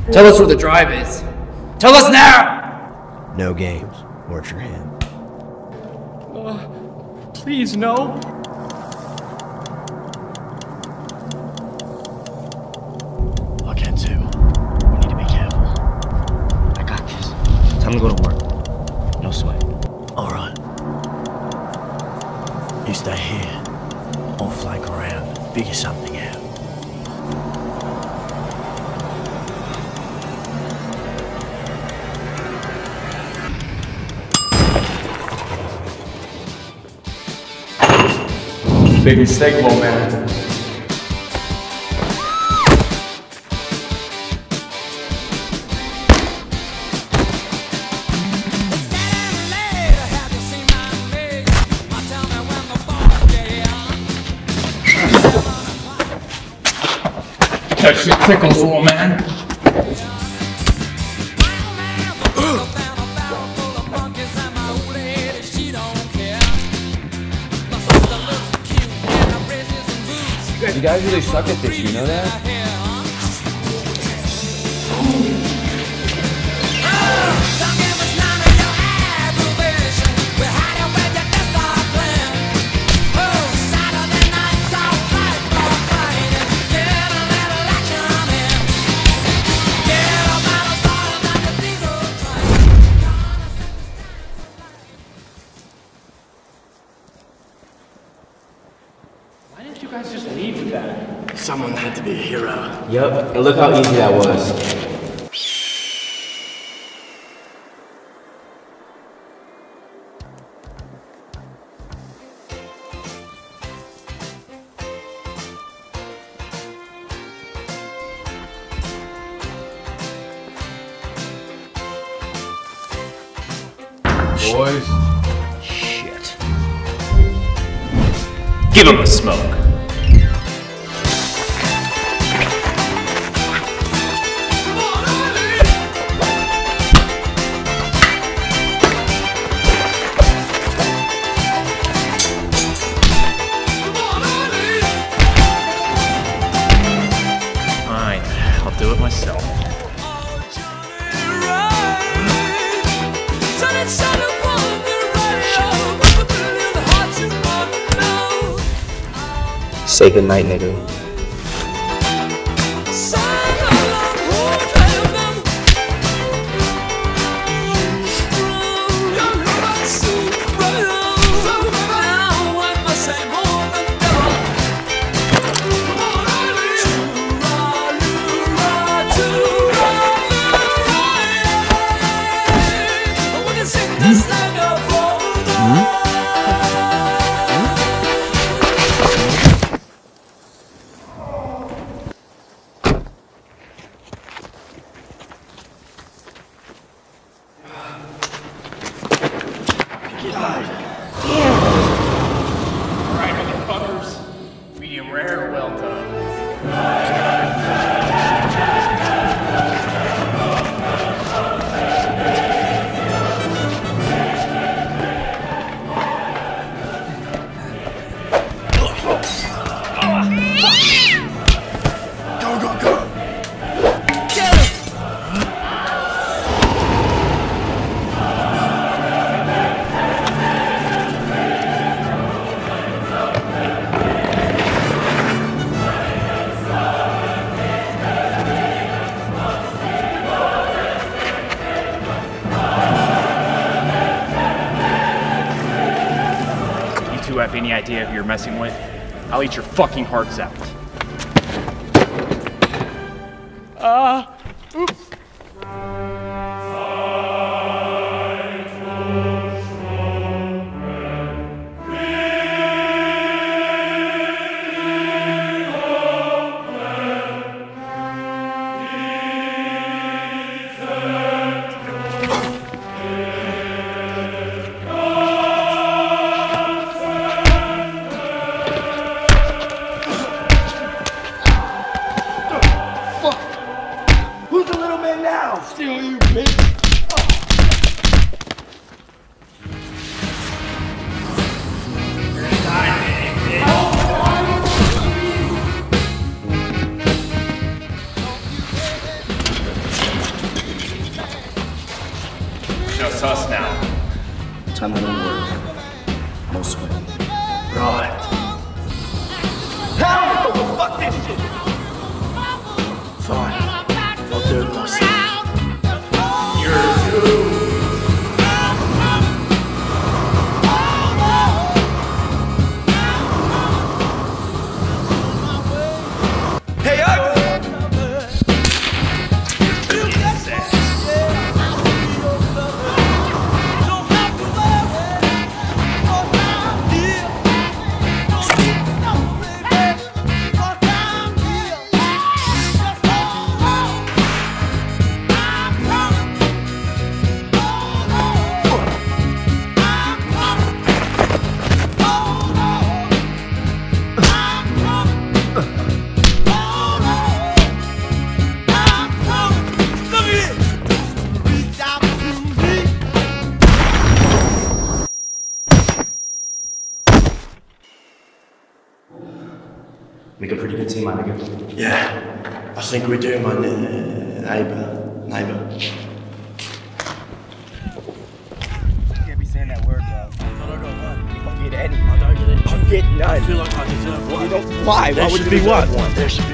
Tell us where the drive is. Tell us now! No games. Watch your hand. Please, no. I can too. We need to be careful. I got this. Time to go to work. No sweat. Alright. You stay here. I'll flank around. Figure something out. Big mistake, old man. Catch your tickles, old man. You guys really suck at this, you know that? Why didn't you guys just leave with that? Someone had to be a hero. Yep, and look how easy that was. Boys. Shit. Give him a smoke. Fine, I'll do it myself. Say goodnight, nigga. Alright, motherfuckers. Medium rare, well done. Go, go, go! You two have any idea who you're messing with? I'll eat your fucking hearts out. Oops. Steal you, bitch! Time I don't work. No sweat. Right. Hell no! Fuck this shit! Fine. I'll do it myself. You're too. Hey, Make a pretty good team out of it. yeah, I think we do, my neighbour. Can't be saying that word, bro. I don't know what. You don't get any. I don't get any. I get none. I feel like I deserve one. You don't. Why? Why would you be one? There should